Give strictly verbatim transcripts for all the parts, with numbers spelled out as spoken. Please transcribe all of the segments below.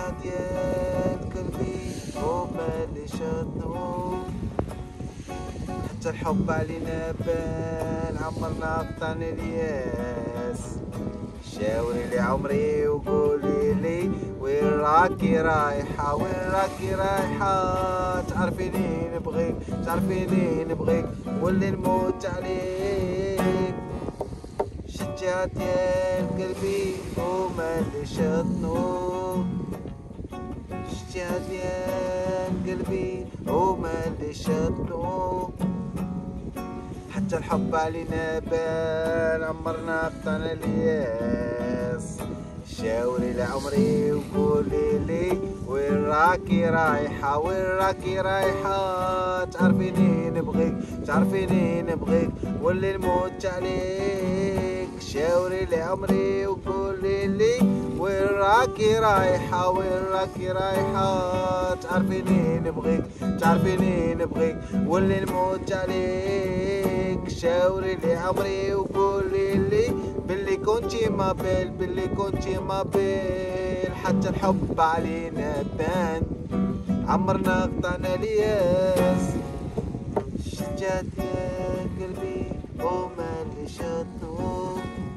ديال قلبي هما اللي شدنو، حتى الحب علينا بان عمرنا قطعنا الياس. شاوري لي عمري وقولي لي وين راكي رايحة، وين راكي رايحة؟ تعرفيني نبغيك، تعرفيني نبغيك واللي نموت عليك. شجعت ديال قلبي هما اللي شدنو، شجعت ديال قلبي هما اللي شدنو، حتى الحب علينا بان عمرنا قطعنا الياس. شاوري لعمري وقولي لي وين راكي رايحة، وين راكي رايحة؟ تعرفيني نبغيك، تعرفيني نبغيك واللي نموت عليك. شاوري لعمري وقولي لي وين راكي رايحة، وين راكي رايحة؟ تعرفيني نبغيك، تعرفيني نبغيك واللي نموت عليك. شاوري لي عمري وقولي لي باللي كنتي ما بال، باللي كنتي ما بال، حتى الحب علينا بان عمرنا قطعنا الياس. شجعت يا قلبي هما اللي شدنو،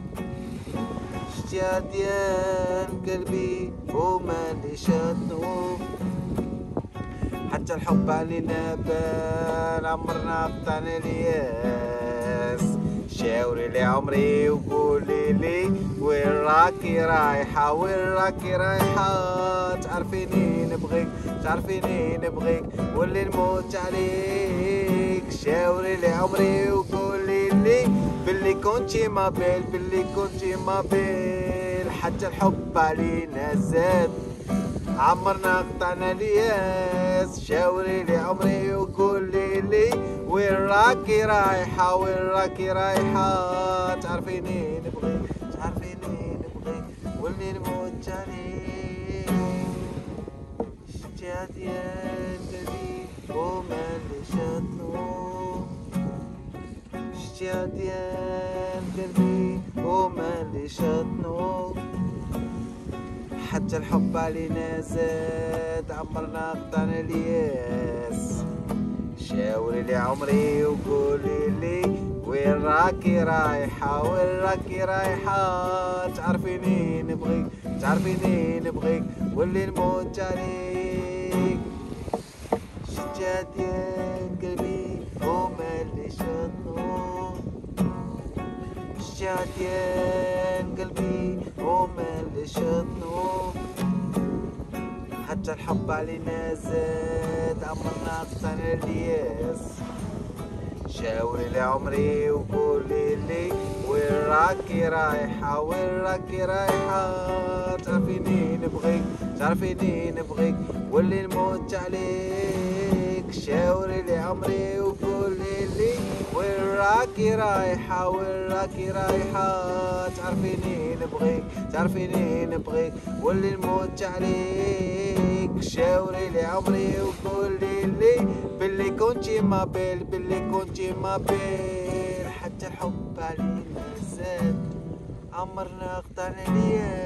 شجعت يا قلبي هما اللي شدنو، حتى الحب علينا بان عمرنا قطعنا الياس. شاوري لي عمري وقولي لي وين راكي رايحة، وين راكي رايحة؟ تعرفيني نبغيك، تعرفيني نبغيك واللي نموت عليك. شاوري لي عمري وقولي لي باللي كنتي ما بال، باللي كنتي ما بال، حتى الحب علينا زاد عمرنا قطعنا الياس. شاوري لي عمري وقولي لي وين راكي رايحة، وين راكي رايحة؟ تعرفيني نبغيك، تعرفيني نبغيك واللي نموت عليك. شجعت يا قلبي هما اللي شدنو، شجعت يا قلبي هما اللي شدنو، حتى الحب علينا زاد عمرنا قطعنا الياس. شاوري لي عمري وقولي لي وين راكي رايحة، وين راكي رايحة؟ تعرفيني نبغيك، تعرفيني نبغيك واللي نموت عليك. شجعت يا قلبي هما اللي شدنو، شجعت يا قلبي هما اللي شدنو، حتى الحب علينا زاد عمرنا قطعنا الياس. شاوري لي عمري وقولي لي وين راكي رايحة، وين راكي رايحة؟ تعرفيني نبغيك، تعرفيني نبغيك واللي نموت عليك. شاوري لي عمري وقولي لي وين راكي رايحة، وين راكي رايحة؟ تعرفيني نبغيك، تعرفيني نبغيك واللي نموت عليك. شاوري لي عمري وقولي لي باللي كنتي ما بال، باللي كنتي ما بال، حتى الحب علينا زاد عمرنا قطعنا الياس.